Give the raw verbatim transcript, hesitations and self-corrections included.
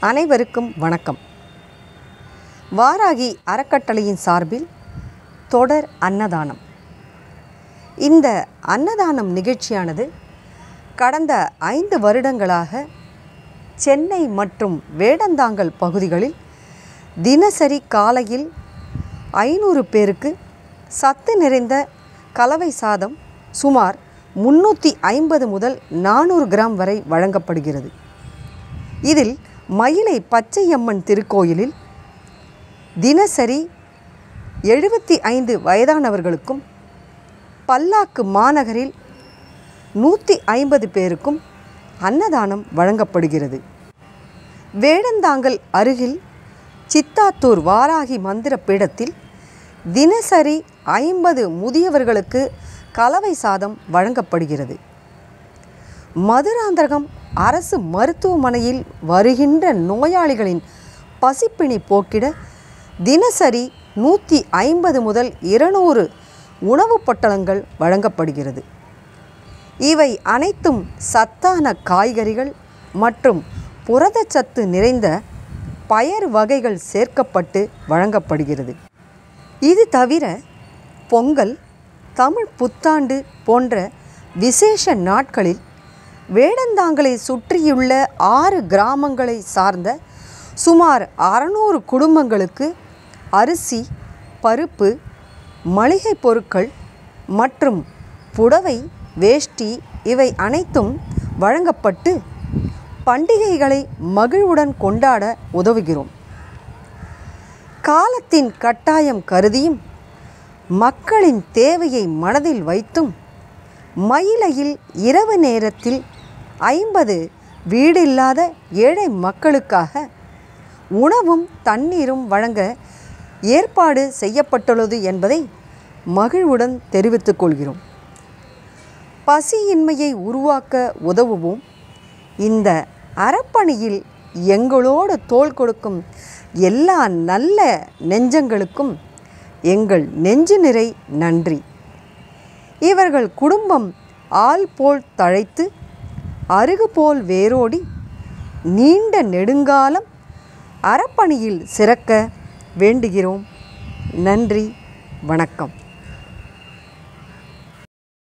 அனைவருக்கும் வணக்கம். வாராகி அறக்கட்டளையின் சார்பில் தொடர் அன்னதானம். இந்த அன்னதானம் நிகழ்ச்சியானது கடந்த ஐந்து வருடங்களாக சென்னை மற்றும் வேடந்தாங்கல் பகுதிகளில் தினசரி காலையில் ஐநூறு பேருக்கு சத்து நிறைந்த கலவை சாதம் சுமார் முன்னூற்றி ஐம்பது முதல் நானூறு கிராம் வரை வழங்கப்படுகிறது. இதில் மயிலை பச்சையம்மன் திருக்கோயிலில் தினசரி எழுபத்தி ஐந்து வயதானவர்களுக்கும், பல்லாக்கு மாநகரில் நூற்றி ஐம்பது பேருக்கும் அன்னதானம் வழங்கப்படுகிறது. வேடந்தாங்கல் அருகில் சித்தாத்தூர் வாராகி மந்திர பீடத்தில் தினசரி ஐம்பது முதியவர்களுக்கு கலவை சாதம் வழங்கப்படுகிறது. மதுராந்தகம் அரசு மருத்துவமனையில் வருகின்ற நோயாளிகளின் பசிப்பிணி போக்கிட தினசரி நூற்றி ஐம்பது முதல் இருநூறு உணவுப் பொட்டலங்கள் வழங்கப்படுகிறது. இவை அனைத்தும் சத்தான காய்கறிகள் மற்றும் புரதச்சத்து நிறைந்த பயறு வகைகள் சேர்க்கப்பட்டு வழங்கப்படுகிறது. இது தவிர பொங்கல், தமிழ் புத்தாண்டு போன்ற விசேஷ நாட்களில் வேடந்தாங்கலை சுற்றியுள்ள ஆறு கிராமங்களை சார்ந்த சுமார் அறுநூறு குடும்பங்களுக்கு அரிசி, பருப்பு, மளிகை பொருட்கள் மற்றும் புடவை, வேஷ்டி இவை அனைத்தும் வழங்கப்பட்டு பண்டிகைகளை மகிழ்வுடன் கொண்டாட உதவுகிறோம். காலத்தின் கட்டாயம் கருதியும் மக்களின் தேவையை மனதில் வைத்தும் மயிலையில் இரவு நேரத்தில் ஐம்பது வீடில்லாத ஏழை மக்களுக்காக உணவும் தண்ணீரும் வழங்க ஏற்பாடு செய்யப்பட்டுள்ளது என்பதை மகிழ்வுடன் தெரிவித்துக் கொள்கிறோம். பசியின்மையை உருவாக்க உதவுவோம். இந்த அறப்பணியில் எங்களோடு தோள் கொடுக்கும் எல்லா நல்ல நெஞ்சங்களுக்கும் எங்கள் நெஞ்சு நிறை நன்றி. இவர்கள் குடும்பம் ஆள் போல் தழைத்து அருகு போல் வேரோடி நீண்ட நெடுங்காலம் அறப்பணியில் சிறக்க வேண்டுகிறோம். நன்றி, வணக்கம்.